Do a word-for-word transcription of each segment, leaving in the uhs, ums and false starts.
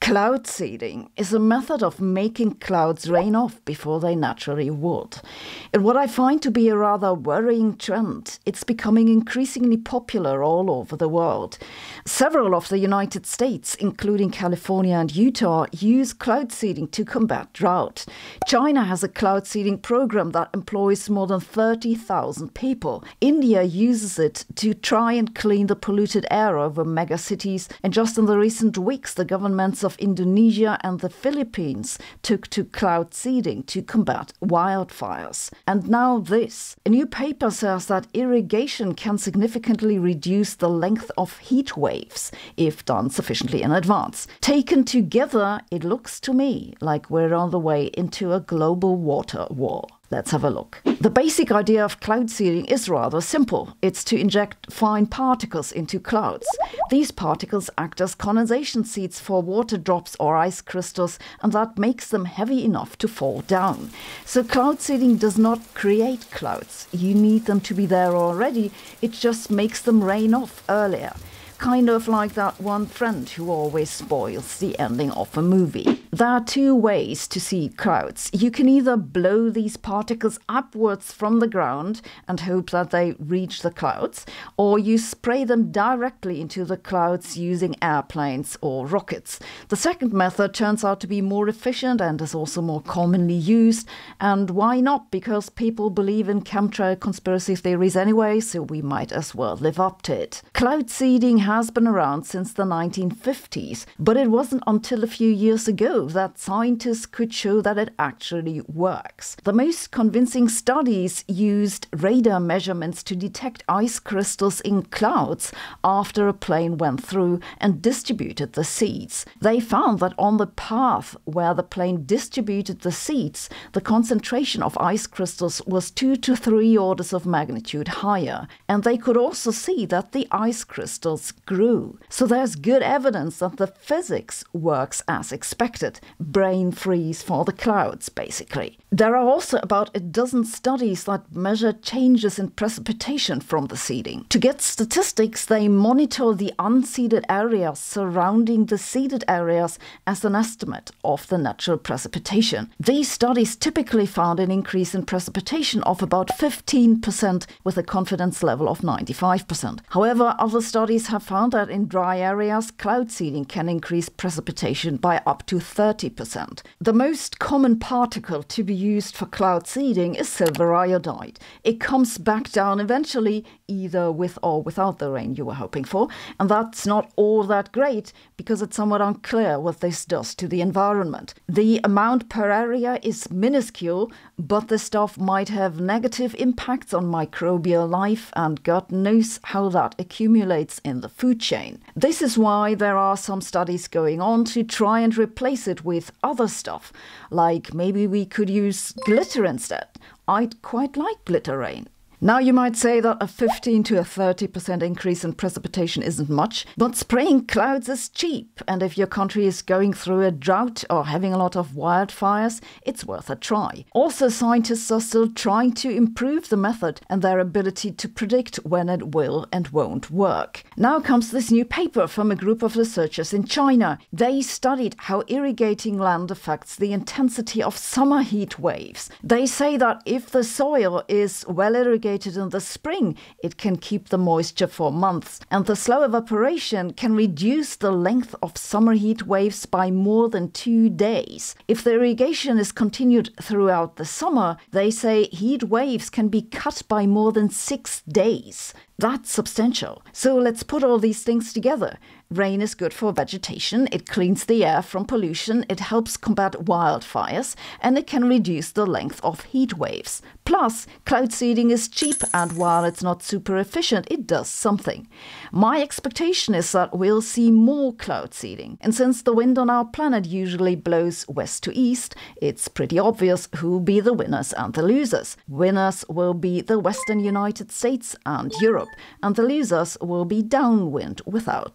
Cloud seeding is a method of making clouds rain off before they naturally would. And what I find to be a rather worrying trend, it's becoming increasingly popular all over the world. Several of the United States, including California and Utah, use cloud seeding to combat drought. China has a cloud seeding program that employs more than thirty thousand people. India uses it to try and clean the polluted air over megacities. And just in the recent weeks, the governments of Indonesia and the Philippines took to cloud seeding to combat wildfires. And now this. A new paper says that irrigation can significantly reduce the length of heat waves if done sufficiently in advance. Taken together, it looks to me like we're on the way into a global water war. Let's have a look. The basic idea of cloud seeding is rather simple. It's to inject fine particles into clouds. These particles act as condensation seeds for water drops or ice crystals, and that makes them heavy enough to fall down. So cloud seeding does not create clouds. You need them to be there already. It just makes them rain off earlier. Kind of like that one friend who always spoils the ending of a movie. There are two ways to see clouds. You can either blow these particles upwards from the ground and hope that they reach the clouds, or you spray them directly into the clouds using airplanes or rockets. The second method turns out to be more efficient and is also more commonly used. And why not? Because people believe in chemtrail conspiracy theories anyway, so we might as well live up to it. Cloud seeding has has been around since the nineteen fifties, but it wasn't until a few years ago that scientists could show that it actually works. The most convincing studies used radar measurements to detect ice crystals in clouds after a plane went through and distributed the seeds. They found that on the path where the plane distributed the seeds, the concentration of ice crystals was two to three orders of magnitude higher, and they could also see that the ice crystals grew. So there's good evidence that the physics works as expected. Brain freeze for the clouds, basically. There are also about a dozen studies that measure changes in precipitation from the seeding. To get statistics, they monitor the unseeded areas surrounding the seeded areas as an estimate of the natural precipitation. These studies typically found an increase in precipitation of about fifteen percent with a confidence level of ninety-five percent. However, other studies have found that in dry areas, cloud seeding can increase precipitation by up to thirty percent. The most common particle to be used for cloud seeding is silver iodide. It comes back down eventually, either with or without the rain you were hoping for, and that's not all that great because it's somewhat unclear what this does to the environment. The amount per area is minuscule, but the stuff might have negative impacts on microbial life, and God knows how that accumulates in the food chain. This is why there are some studies going on to try and replace it with other stuff, like maybe we could use glitter instead. I'd quite like glitter rain. Now you might say that a fifteen to a thirty percent increase in precipitation isn't much, but spraying clouds is cheap, and if your country is going through a drought or having a lot of wildfires, it's worth a try. Also, scientists are still trying to improve the method and their ability to predict when it will and won't work. Now comes this new paper from a group of researchers in China. They studied how irrigating land affects the intensity of summer heat waves. They say that if the soil is well irrigated in the spring, it can keep the moisture for months, and the slow evaporation can reduce the length of summer heat waves by more than two days. If the irrigation is continued throughout the summer, they say heat waves can be cut by more than six days. That's substantial. So let's put all these things together. Rain is good for vegetation, it cleans the air from pollution, it helps combat wildfires, and it can reduce the length of heat waves. Plus, cloud seeding is cheap, and while it's not super efficient, it does something. My expectation is that we'll see more cloud seeding. And since the wind on our planet usually blows west to east, it's pretty obvious who'll be the winners and the losers. Winners will be the Western United States and Europe, and the losers will be downwind without clouds.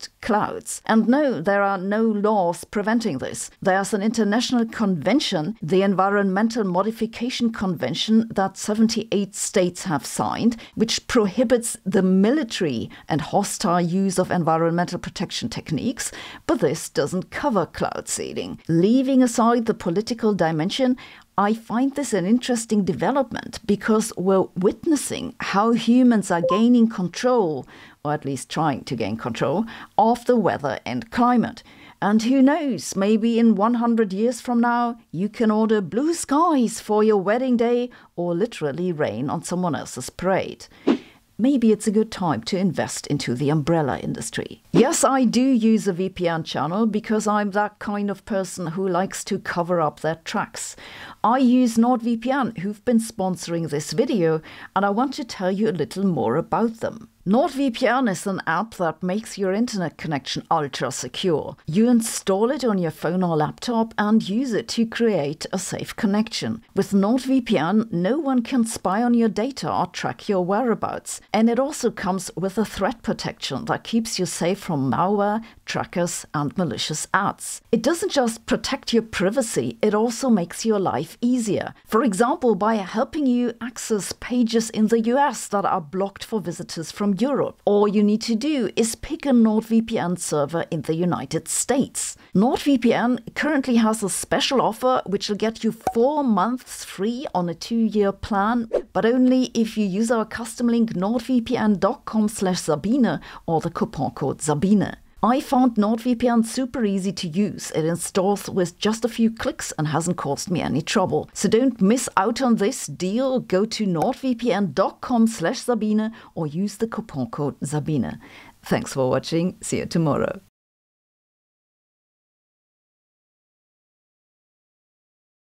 clouds. And no, there are no laws preventing this. There's an international convention, the Environmental Modification Convention, that seventy-eight states have signed, which prohibits the military and hostile use of environmental protection techniques, but this doesn't cover cloud seeding. Leaving aside the political dimension, I find this an interesting development because we're witnessing how humans are gaining control, or at least trying to gain control, of the weather and climate. And who knows, maybe in one hundred years from now, you can order blue skies for your wedding day or literally rain on someone else's parade. Maybe it's a good time to invest into the umbrella industry. Yes, I do use a V P N channel because I'm that kind of person who likes to cover up their tracks. I use NordVPN, who've been sponsoring this video, and I want to tell you a little more about them. NordVPN is an app that makes your internet connection ultra secure. You install it on your phone or laptop and use it to create a safe connection. With NordVPN, no one can spy on your data or track your whereabouts. And it also comes with a threat protection that keeps you safe from malware, trackers, and malicious ads. It doesn't just protect your privacy, it also makes your life easier. For example, by helping you access pages in the U S that are blocked for visitors from Europe. All you need to do is pick a NordVPN server in the United States. NordVPN currently has a special offer which will get you four months free on a two-year plan, but only if you use our custom link nordvpn.com slash Sabine or the coupon code Sabine. I found NordVPN super easy to use. It installs with just a few clicks and hasn't caused me any trouble. So don't miss out on this deal. Go to nordvpn.com slash Sabine or use the coupon code Sabine. Thanks for watching. See you tomorrow.